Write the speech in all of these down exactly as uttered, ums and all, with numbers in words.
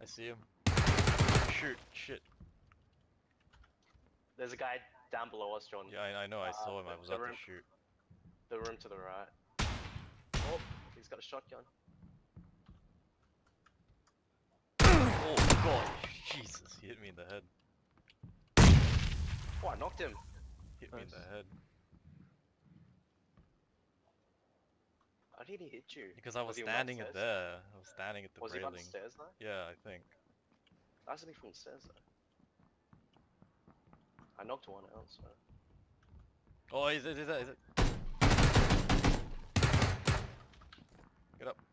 see him. Shoot, shit. There's a guy down below us, John. Yeah, I, I know, I Uh, saw him, the- I was the about room- to shoot. The room to the right. Oh, he's got a shotgun. Oh god, Jesus, he hit me in the head. Oh, I knocked him. Hit me in the Nice. head. How did he hit you? Because I was, Was he on standing at upstairs? there. I was standing at the Was he railing. upstairs though? Yeah, I think. That has to be from stairs though. I knocked one out, so. Oh, is it, is it, is it? Get up.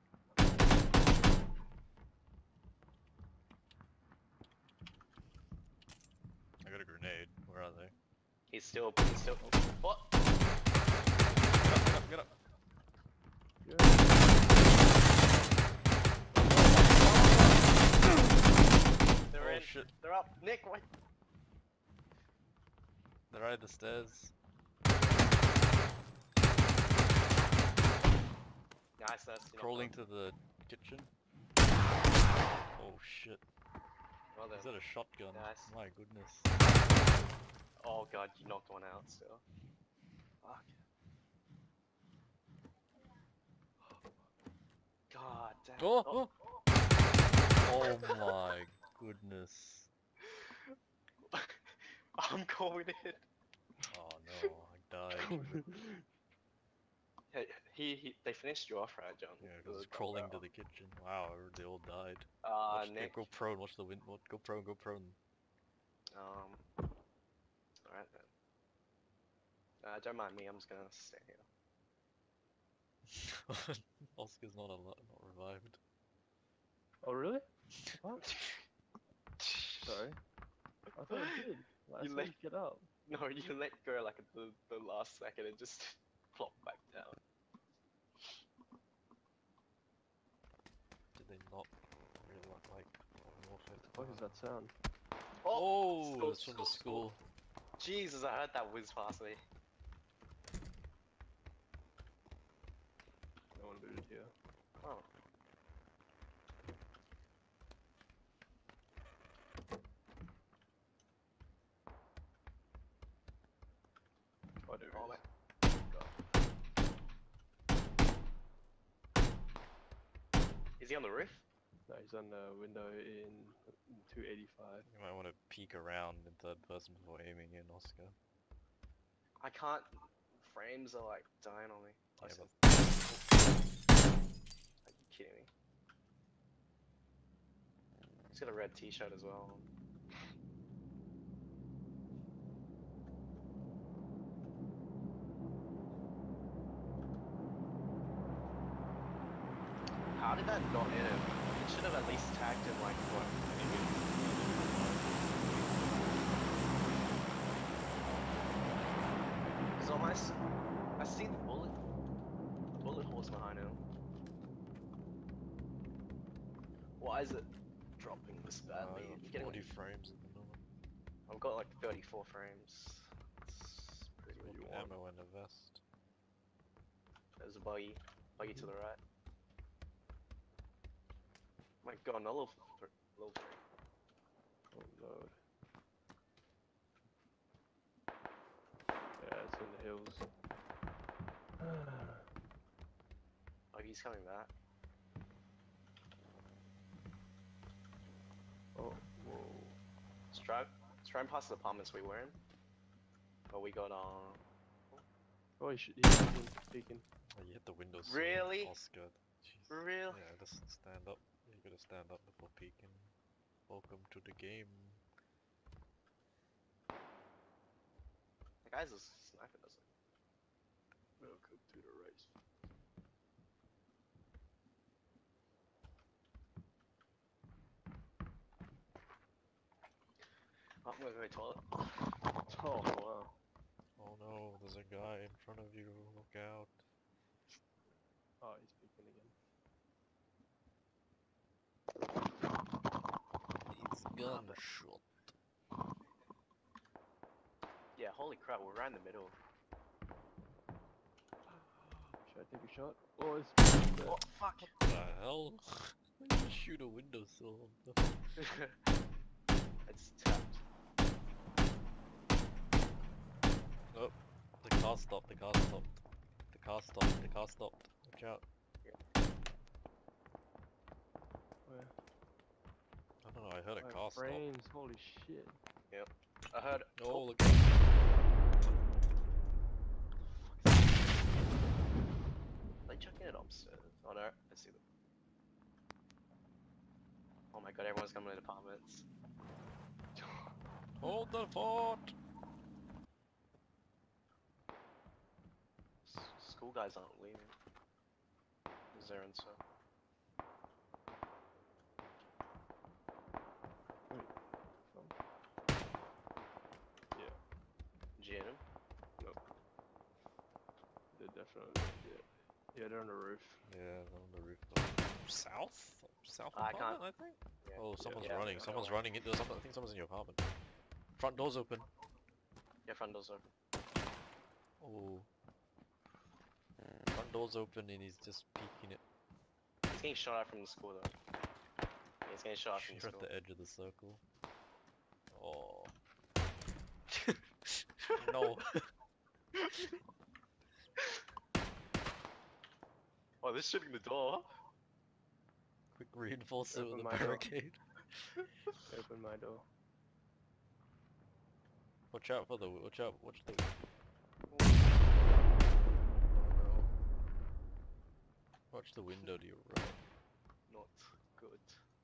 I got a grenade. Where are they? He's still, he's still. What? Get up, get up, get up. They're Oh in. shit. They're up. Nick, wait. They're right at the stairs. Nice, nice. You're not Crawling done. to the kitchen. Oh shit. Well then. Is that a shotgun? Nice. My goodness. Oh god, you knocked one out still. Fuck. God damn. Oh, Oh. oh my goodness. I'm going in. Oh no, I died. Hey, he, he, they finished you off, right, John? Yeah, because it's crawling to the kitchen. Wow, they all died. Uh, Watch, Nick. go prone, watch the wind, what, go prone, go prone. Um. Alright then. Uh, don't mind me, I'm just gonna stay here. Oscar's not a lot, not revived. Oh really? What? Sorry. I thought I did. Like, You I saw let- you get up. No, you let go like at the, the last second and just plop back down. Did they not really look like more What is that sound? Oh, school, it's from the school. Jesus, I heard that whiz past me. No one booted here. Oh. Oh, there Oh, it mate. Is he on the roof? is. No, he's on the window in two eighty-five. You might want to peek around in third person before aiming in, Oscar. I can't. Frames are like dying on me. I Yeah, said- but Are you kidding me? He's got a red t-shirt as well. How did that not hit him? It should have at least tagged him like what? Because on my, s- I see the bullet, bullet holes behind him. Why is it dropping this uh, badly? I You're got getting forty like- frames at the moment. I've got like thirty-four frames. It's pretty What good. you want? Ammo and a vest. There's a buggy, buggy to the right. My god, no level three. Level three. Oh lord. Yeah, it's in the hills. Oh, he's coming back. Oh, whoa. Let's drive, let's drive past the apartments we were in. But we got uh Oh, he should, he's peeking, peeking. Oh, you hit the windows. Really? Oscar. Jeez. Really? Yeah, just stand up. You gotta stand up before peeking. Welcome to the game. The guy's a sniper, doesn't he? Welcome to the race. Oh, I'm gonna go to the toilet. Oh wow. Oh no, there's a guy in front of you. Look out. Oh, he's peeking again. He's gunshot. Yeah, holy crap, we're right in the middle. Should I take a shot? Oh, it's. Oh, fuck! What the hell? Are you shoot a windowsill? It's tapped. Oh, the car stopped, the car stopped. The car stopped, the car stopped. Watch out. Where? I don't know, I heard a Oh, car stop. frames, holy shit. I heard. Oh, look out. Are they chucking it upstairs? Oh no, I see them. Oh my god, everyone's coming in apartments. Hold the fort! S- School guys aren't leaving. Zero and so. Some. Yeah, G N M? they're definitely, yeah. Yeah, they're on the roof. Yeah, they're on the rooftop. South? South I apartment, can't- I think? Yeah. Oh, someone's Yeah, running, I know someone's where. running into someone, I think someone's in your apartment. Front door's open. Yeah, front door's open. Oh. Front door's open and he's just peeking it. He's getting shot at from the school though. Yeah, he's getting shot at from the You're at school. the edge of the circle. Oh. No. Oh, they're shooting the door. Quick reinforce it Open with a my door. barricade. Open my door. Watch out for the, watch out, watch the... Oh no. Watch the window to your right. Not good.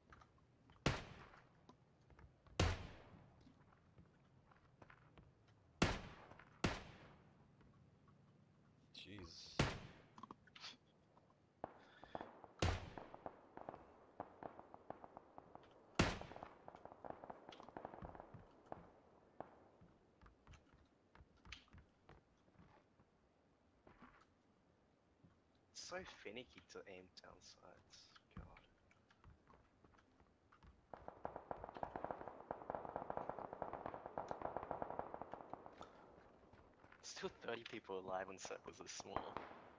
Jeez. It's so finicky to aim down sights. God. Still thirty people alive when circles are small.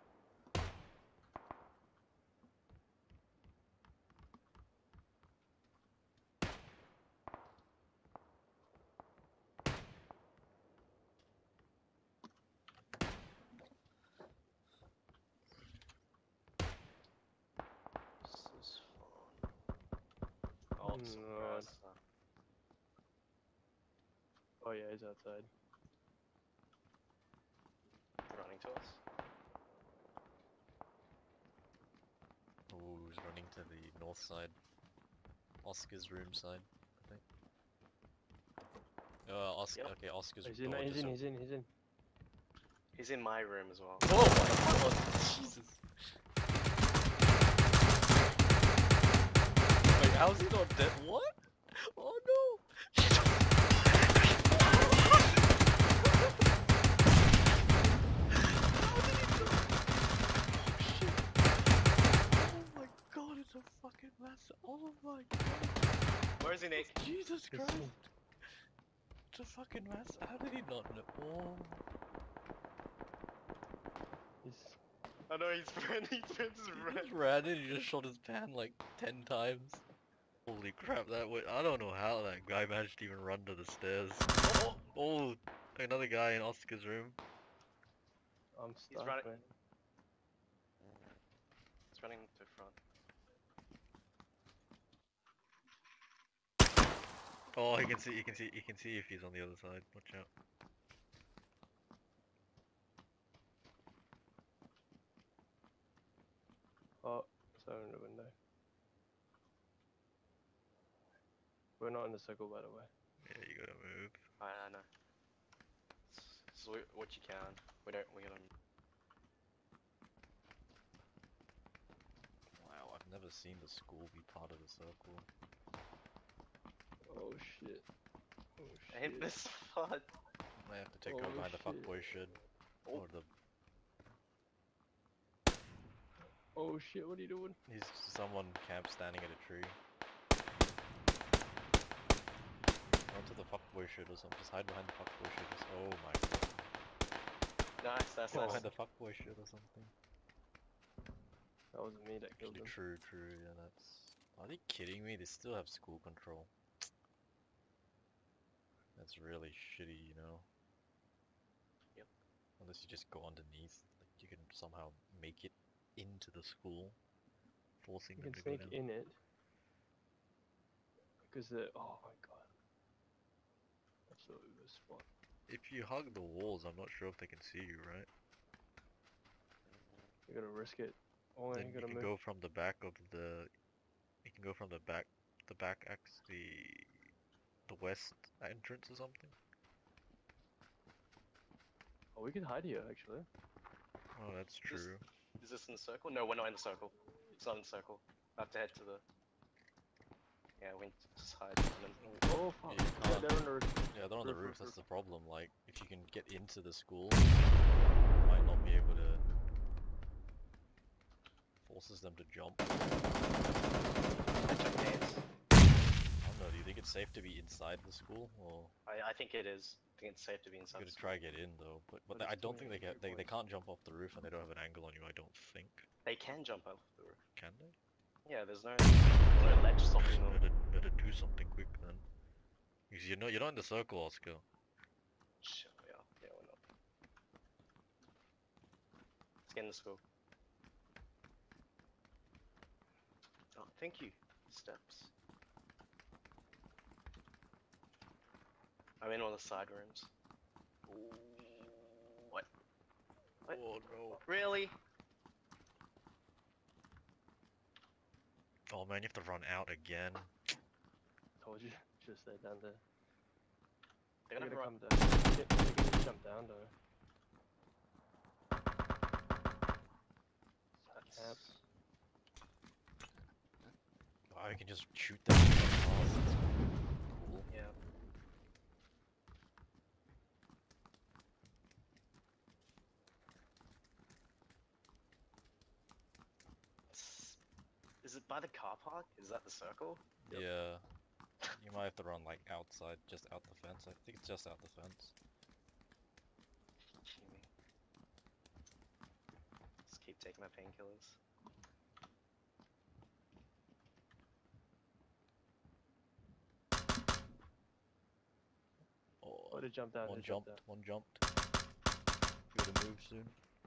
This is fun. Oh, Mm, surprise. Oh yeah, he's outside. Running to us. Oh, he's running to the north side. Oscar's room side, I think. Uh, Oscar, Yep. okay, Oscar's He's in, door he's just in, opened. he's in, he's in. He's in my room as well. Oh my god, Jesus! Wait, how's he not dead? What? Oh no! Oh my god, it's a fucking mess. Oh my god. Where is he, Nick? Jesus He's Christ. in. It's a fucking mess. How did he not know? Oh. He's, I know he's ran. He's ran. He just ran in, he just shot his pan like ten times. Holy crap, that would- I don't know how that guy managed to even run to the stairs. Oh, Oh, another guy in Oscar's room. I'm stuck, running- man. he's running to front. Oh, you can see, you can see, you can see if he's on the other side. Watch out. Oh, so in the window. We're not in the circle, by the way. Yeah, you gotta move. I, I know. So what you can. We don't. We don't. Wow, I've never seen the school be part of the circle. Oh shit. Oh shit. Ain't this fun? I have to take Oh, her behind the shit. fuckboy shed. Oh. Or the, Oh shit, what are you doing? he's someone camp standing at a tree. Run to the fuckboy shed or something. Just hide behind the fuckboy shed. Just, oh my god. Nice. That's Hide nice. behind the fuckboy shed or something. That wasn't me that killed Actually, him. true, true, yeah, that's... Are they kidding me? They still have school control. That's really shitty, you know? Yep. Unless you just go underneath, like you can somehow make it into the school, forcing You them can to go sneak down. in it. Because the oh my god. Absolutely the spot. If you hug the walls, I'm not sure if they can see you, right? You gotta risk it. Oh, Then you you gotta can move. go from the back of the. You can go from the back, the back ax, the, the west entrance or something. Oh, we can hide here actually. Oh, that's This- true. Is this in the circle? No, we're not in the circle. It's not in the circle. I have to head to the. Yeah, we can just hide. And then... Oh fuck. You Yeah, can't. they're on the roof. Yeah, they're on the Roof, roof. roof, That's roof. the problem. Like, if you can get into the school, you might not be able to. Forces them to jump. I I check names. don't know. Do you think it's safe to be inside the school, or I, I think it is. I think it's safe to be you inside. gotta the try get in though? But but But I it's don't think they twenty-eight get they, they points. can't jump off the roof and they don't have an angle on you. I don't think. school. They can jump off the roof. Can they? Yeah, there's no, there's no ledge stopping them. Better better do something quick then. Because you know you're not in the circle, Oscar. Sure, yeah, yeah, we're not. Let's get in the school. Oh, thank you. Steps. I'm in all the side rooms. Ooh, what? What? Oh no. Really? Oh man, you have to run out again. Told you. Just stay down there. They're They're gonna gonna run. come down. They can, they can just jump down though. Caps. Oh, you can just shoot them. Oh, that's cool. Yeah. S- Is it by the car park? Is that the circle? Yep. Yeah. You might have to run like outside, just out the fence. I think it's just out the fence. Kidding me. Just keep taking my painkillers. Oh, Oh, they jumped down. one They jumped jumped, down. one jumped. You gotta move soon.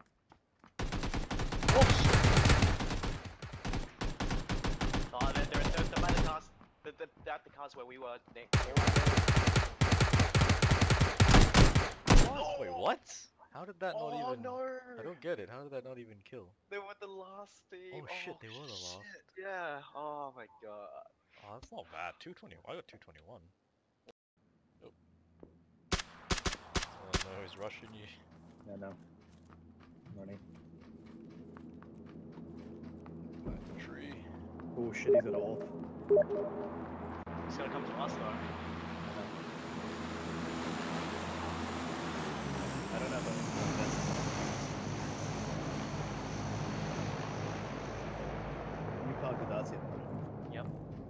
Oh, they're, they're, they're, they're by the cars. They're, they're, they're at the cars where we were, Nick. Wait, what? How did that not Oh even... no! I don't get it. How did that not even kill? They were the last team. Oh shit, they were the last. shit, Yeah. Oh my god. Oh, that's not bad. two twenty. I got two twenty-one. Nope. Oh no, he's rushing you. Yeah, no. Running. Back the tree. Oh shit, he's at all. He's gonna come to us though. I don't have a vest. You called the dots yet? Yep.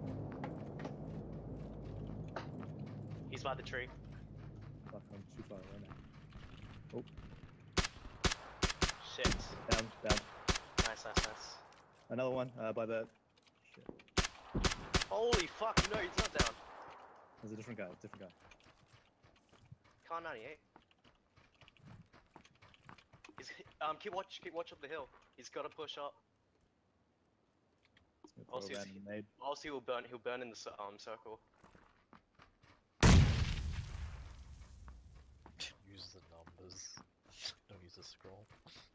He's by the tree. Fuck, I'm too far away now. Shit. Down, down. Nice, nice, nice. Another one, uh, by the... Shit. Holy fuck, no, he's not down. There's a different guy, different guy. Car ninety-eight. He's, um, keep watch, keep watch up the hill. He's gotta push up. Let's I'll throw see a if random he- nade. Else he will burn, he'll burn in the cir- um, circle. Use the numbers. Don't use the scroll.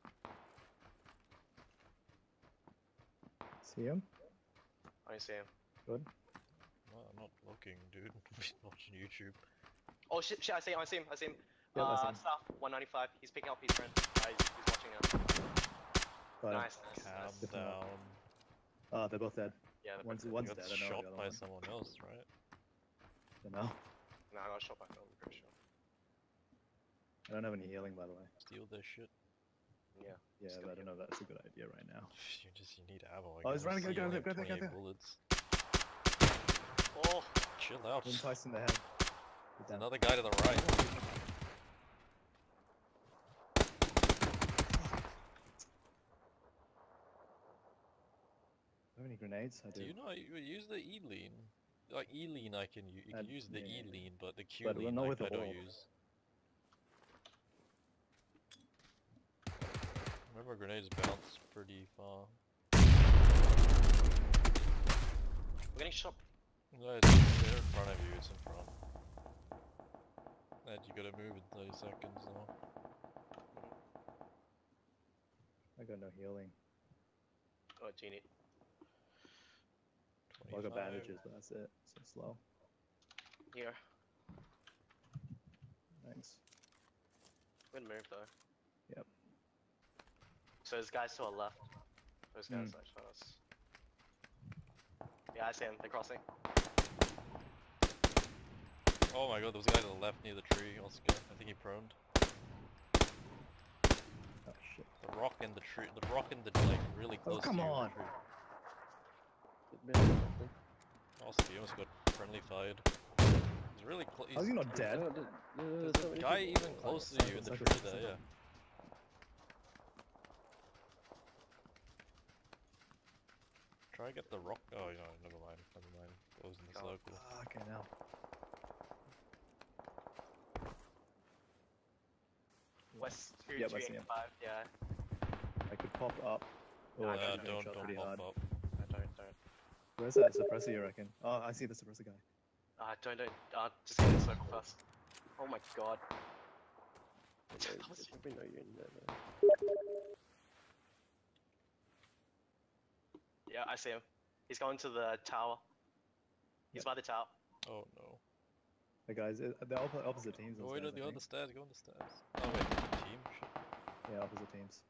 See him? I don't see him. Good. No, I'm not looking, dude. I'm watching YouTube. Oh shit, shit, I see him, I see him, I see him. Yeah, I see uh, him. staff, one ninety-five. He's picking up his friend. Uh, he's, he's watching us. Got him. Nice, nice, Calm nice. Different one. down. Oh, they're both dead. Yeah, the One's, one's, one's You dead, got I don't know shot the other by one. someone else, right? You know? no, I got shot by Phil, I'm pretty sure. I don't have any healing, by the way. Steal their shit. Yeah. Yeah, Just but I gonna don't know if that's a good idea right now. You just you need ammo. I Oh, he's guess. running, go, You go, only go, have go, go, go, twenty-eight go. bullets. Oh! Chill out. One twice in the head. He's down. Another guy to the right. I don't any grenades? I do. Do you know you use the E lean? Like E lean, I can use. You can Uh, use the yeah. E lean, but the Q But lean not like, with the I don't wall. use. Remember, grenades bounce pretty far. We're getting shot. No, it's they're in front of you. It's in front. And you gotta move in thirty seconds now. I got no healing. Oh, genie. Well, I got twenty-five. bandages, but that's it. So slow. Here. Thanks. Good move though. Yep. So there's guys to our left. Those guys Mm. that shot us. Yeah, I see them. They're crossing. Oh my god, there was a guy to the left near the tree. Oscar, I think he proned. Oh shit. The rock in the tree. The rock in the like really Oh, close come to you. in the on. tree. Bit something. Oscar, he almost got friendly fired. He's really close. How's he not dead? No, there's- there's There's so a many guy people. even Oh, closer cycle, to you in the cycle, tree cycle, there, yeah. cycle. Try to get the rock. Oh, no, never mind. Never mind. It was in the Go. circle. Ah, okay, now. West two, Yep, I two see him. eighty-five. Yeah. I could pop up. Oh, No, I no, Uh, got don't, shot don't pretty pop hard. up. No, don't, don't. Where's that suppressor, you reckon? Oh, I see the suppressor guy. Uh, don't, don't. Uh, just get in the circle first. Oh my god. They That was- they probably know you're in there though. Yeah, I see him. He's going to the tower. He's Yep. by the tower. Oh no. The guys, uh, they're oppo- opposite teams. Go those wait guys, on the I other think. stairs. Go on the stairs. Oh wait, team. Shit. Yeah, opposite teams.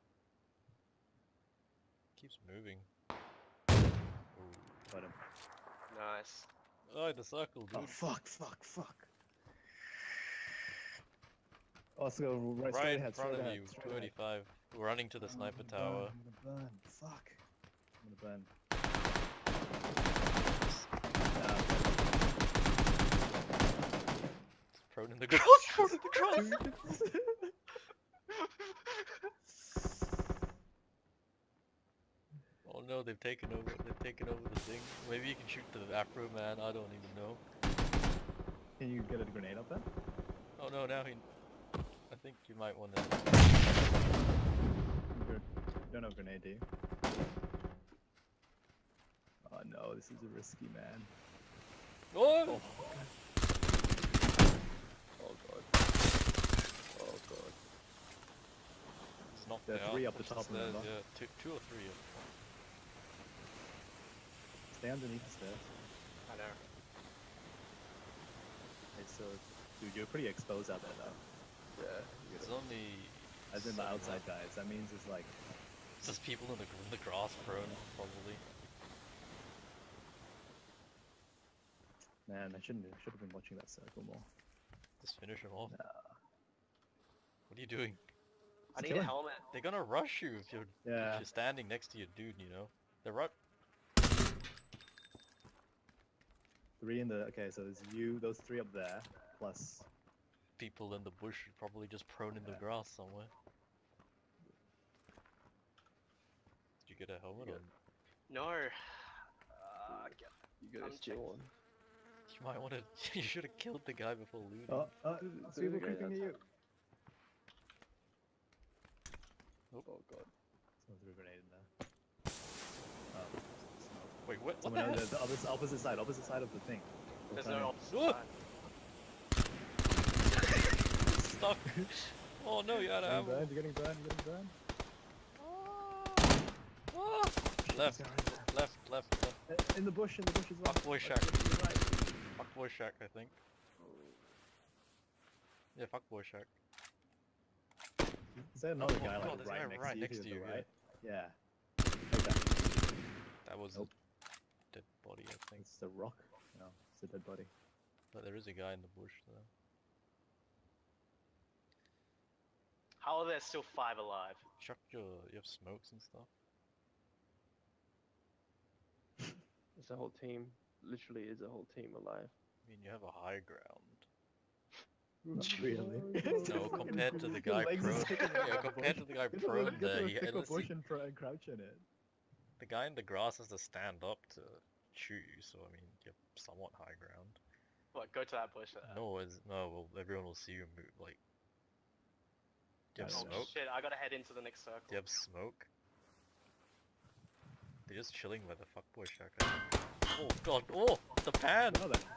Keeps moving. Ooh. Got him. Nice. Oh, the circle, dude. Oh, fuck, fuck, fuck. Oh, let's go right, right straight in ahead, front straight of ahead, you, straight two ahead. eighty-five. We're running to the I'm sniper gonna burn, tower. I'm gonna burn. Fuck. I'm gonna burn. It's prone in the grass. Prone in the grass. Oh no, they've taken over. They've taken over the thing. Maybe you can shoot the Afro man. I don't even know. Can you get a grenade up there? Oh no, now he. I think you might want to. Good. You don't have a grenade, do you? Oh no, this is a risky man. Oh! Oh, oh god. Oh god. It's knocked There are out. three up the Push top, stairs, remember? yeah, two, two or three. Of Stay underneath the stairs. I know. Okay, so, dude, you're pretty exposed out there though. Yeah. It's only. As in the seven outside left. guys. That means it's like, It's just people in the in the grass prone, probably. man, I shouldn't. Should have been watching that circle more. Just finish him off. Nah. What are you doing? I need kill a him. helmet. They're gonna rush you if you're Yeah. if you're standing next to your dude. You know. They're right. Three in the. Okay, so there's you, those three up there, plus. People in the bush, probably just prone in the Yeah. grass somewhere. Did you get a helmet Yeah. on? No. Uh, get- You got I'm a steal one. You might want to. You should have killed the guy before looting. Oh, oh, There's it's a people guy creeping at you. Oh god. Someone threw a grenade in there. Oh, smoke. Wait, what? What Someone the on heck? the, the other, opposite side, opposite side of the thing. There's They're no coming. opposite Oh! side. Stuck. Oh no, you had You're ammo. getting burned, you're getting burned, you're getting burned. Ah! Ah! Left, He's right there. left, left, left. Uh, In the bush, in the bush as well. Fuck boy shack. To your right. Fuck boy shack, I think. Yeah, fuck boy shack. Is there another Oh, guy oh, like there's a right, guy next, right to you, next to to the you, yeah. right? Yeah. Okay. That was Nope. a dead body, I think. It's the rock. No, it's a dead body. But there is a guy in the bush there. How are there still five alive? Chuck your, you have smokes and stuff. It's a whole team. Literally is a whole team alive. I mean, you have a high ground. Not really. No, compared to the guy legs are prone. sticking out Yeah, of the compared bush. to the guy Get to a- prone get to there, a he thicker let's bush see. and, pro- and crouch in it. The guy in the grass has to stand up to shoot you, so I mean, you're somewhat high ground. What? Go to that bush. Uh, No, is no. Well, everyone will see you move. Like, do you have I Oh don't know. smoke? shit! I gotta head into the next circle. Do you have smoke? They're just chilling by the fuckboy shack. I think. Oh god! Oh, the pan! Oh, that.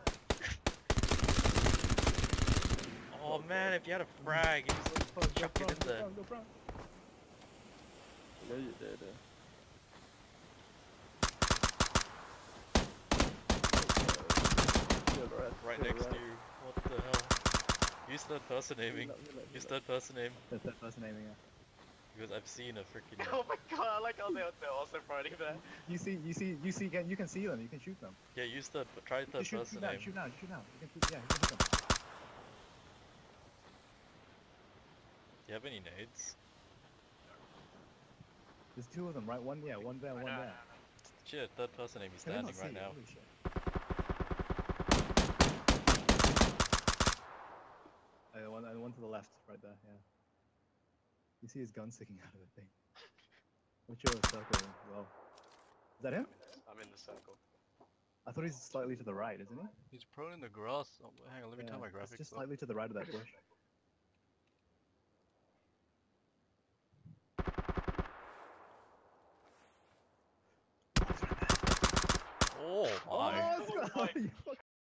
Oh man, if you had a frag, you just chuck it in there. Go front. I know you did. Uh, to the right, Right to the next right. to you. What the hell? Use third person aiming. Heal up, heal up, Use heal up. third person aim. That's that person aiming at. Because I've seen a freaking. Oh my god! I like how they're, they're also fighting there. You see, you see, you see, you can see them. You can shoot them. Yeah, use third. But try third Just shoot, person shoot now, aim. shoot now, shoot now. You can shoot, yeah, you can shoot them. Do you have any nades? There's two of them, right? One, yeah, one there, I one know, I there. know. Shit, third person aim. He's Can they standing not right see? now. Holy shit. Uh, one, and one to the left, right there, yeah. You see his gun sticking out of the thing. What's your circle as well? Is that him? I'm in the circle. I thought he's slightly to the right, isn't he? He's prone in the grass. Oh, hang on, let me turn Yeah, my it's graphics just up. slightly to the right of that bush. Oh my! Oh, Scott, my you fucking